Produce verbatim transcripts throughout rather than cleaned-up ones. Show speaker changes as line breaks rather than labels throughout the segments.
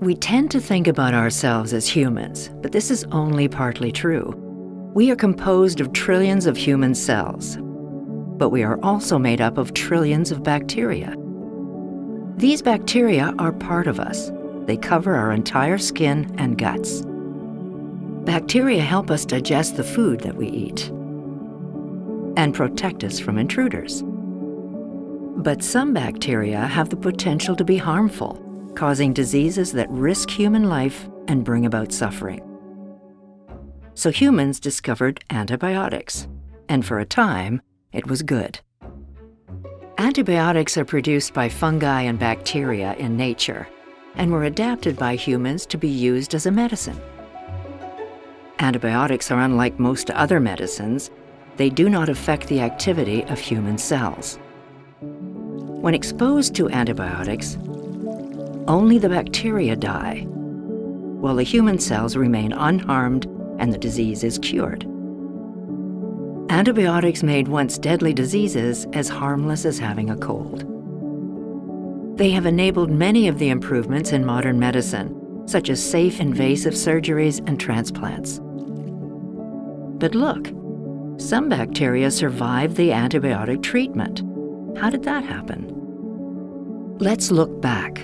We tend to think about ourselves as humans, but this is only partly true. We are composed of trillions of human cells, but we are also made up of trillions of bacteria. These bacteria are part of us. They cover our entire skin and guts. Bacteria help us digest the food that we eat and protect us from intruders. But some bacteria have the potential to be harmful, causing diseases that risk human life and bring about suffering. So humans discovered antibiotics, and for a time, it was good. Antibiotics are produced by fungi and bacteria in nature, and were adapted by humans to be used as a medicine. Antibiotics are unlike most other medicines. They do not affect the activity of human cells. When exposed to antibiotics, only the bacteria die, while the human cells remain unharmed and the disease is cured. Antibiotics made once deadly diseases as harmless as having a cold. They have enabled many of the improvements in modern medicine, such as safe invasive surgeries and transplants. But look, some bacteria survived the antibiotic treatment. How did that happen? Let's look back.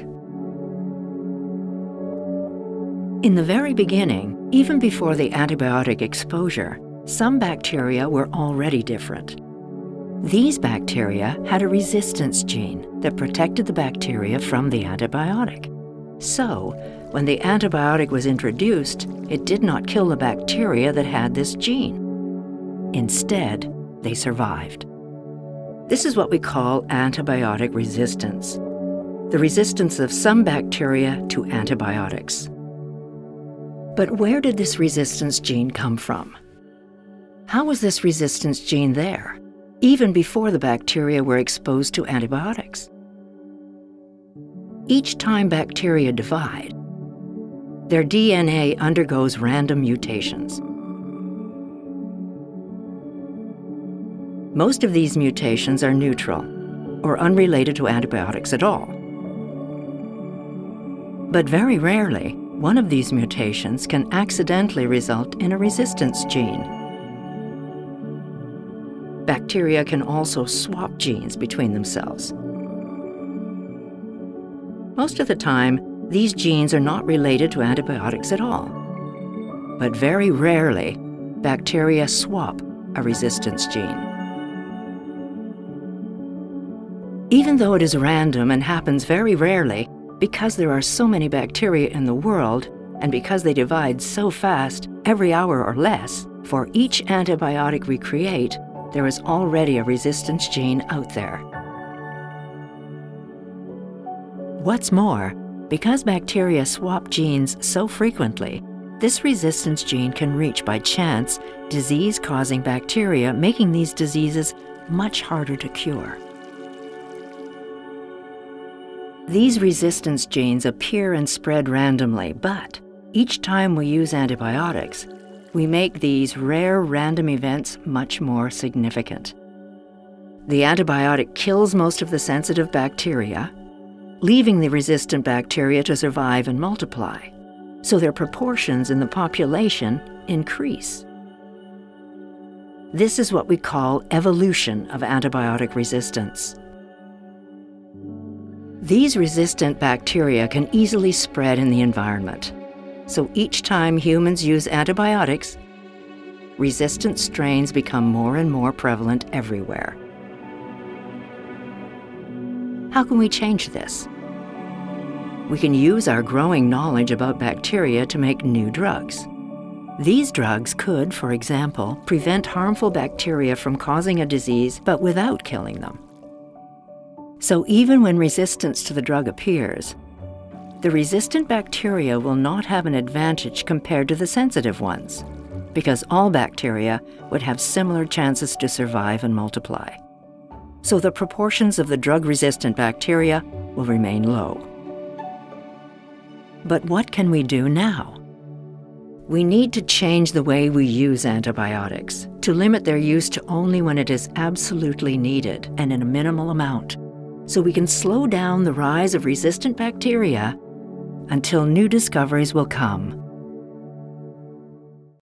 In the very beginning, even before the antibiotic exposure, some bacteria were already different. These bacteria had a resistance gene that protected the bacteria from the antibiotic. So, when the antibiotic was introduced, it did not kill the bacteria that had this gene. Instead, they survived. This is what we call antibiotic resistance, the resistance of some bacteria to antibiotics. But where did this resistance gene come from? How was this resistance gene there, even before the bacteria were exposed to antibiotics? Each time bacteria divide, their D N A undergoes random mutations. Most of these mutations are neutral or unrelated to antibiotics at all. But very rarely, one of these mutations can accidentally result in a resistance gene. Bacteria can also swap genes between themselves. Most of the time, these genes are not related to antibiotics at all. But very rarely, bacteria swap a resistance gene. Even though it is random and happens very rarely, because there are so many bacteria in the world, and because they divide so fast, every hour or less, for each antibiotic we create, there is already a resistance gene out there. What's more, because bacteria swap genes so frequently, this resistance gene can reach by chance disease-causing bacteria, making these diseases much harder to cure. These resistance genes appear and spread randomly, but each time we use antibiotics, we make these rare random events much more significant. The antibiotic kills most of the sensitive bacteria, leaving the resistant bacteria to survive and multiply, so their proportions in the population increase. This is what we call evolution of antibiotic resistance. These resistant bacteria can easily spread in the environment. So each time humans use antibiotics, resistant strains become more and more prevalent everywhere. How can we change this? We can use our growing knowledge about bacteria to make new drugs. These drugs could, for example, prevent harmful bacteria from causing a disease, but without killing them. So even when resistance to the drug appears, the resistant bacteria will not have an advantage compared to the sensitive ones, because all bacteria would have similar chances to survive and multiply. So the proportions of the drug-resistant bacteria will remain low. But what can we do now? We need to change the way we use antibiotics, to limit their use to only when it is absolutely needed and in a minimal amount, so we can slow down the rise of resistant bacteria until new discoveries will come.